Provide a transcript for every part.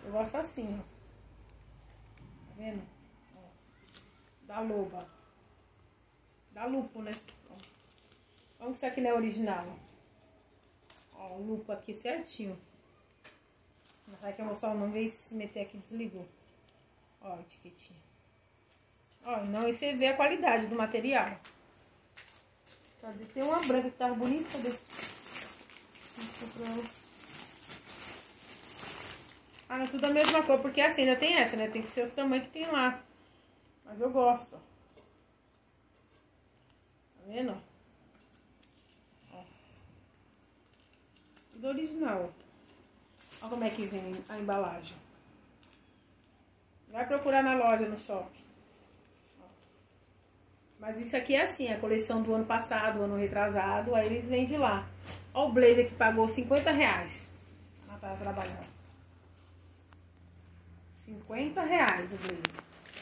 Eu gosto assim, ó. Tá vendo? Ó. Da loba. Da lupo, né? Ó. Como que isso aqui não é original? Ó, o lupo aqui certinho. Não vai que eu mostrar o nome, veio se meter aqui, desligou. Ó, a etiquetinha. Ó, não, aí você vê a qualidade do material. Cadê? Tem uma branca que tava bonita, cadê? Ah, não, tudo a mesma cor, porque assim, ainda tem essa, né? Tem que ser os tamanhos que tem lá. Mas eu gosto, ó. Tá vendo? Ó. Tudo original. Olha como é que vem a embalagem. Vai procurar na loja, no shopping. Ó. Mas isso aqui é assim, a coleção do ano passado, ano retrasado, aí eles vendem lá. Olha o blazer que pagou R$50. A Natália trabalhando. R$50 o blazer.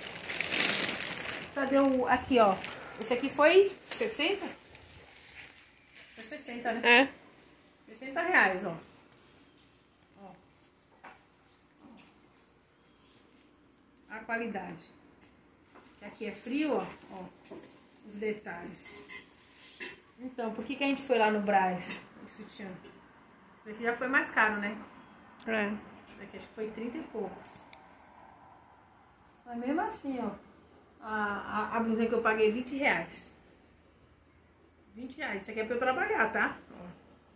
Cadê o... Aqui, ó. Esse aqui foi 60? Foi 60, né? É. R$60, ó. A qualidade. Aqui é frio, ó. Os detalhes. Então, por que a gente foi lá no Brás? O sutiã. Esse aqui já foi mais caro, né? É. Esse aqui acho que foi 30 e poucos. Mas mesmo assim, ó. A blusinha que eu paguei R$20. R$20. Isso aqui é pra eu trabalhar, tá? Ó.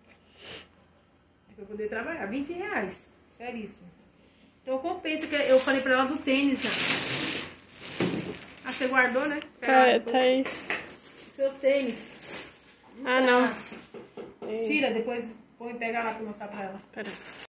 É pra eu poder trabalhar. R$20. Seríssimo. Então compensa que eu falei pra ela do tênis, né? Ah, você guardou, né? Tá aí. Seus tênis. Ah, não. Tira, depois põe e pega lá pra mostrar pra ela. Pera.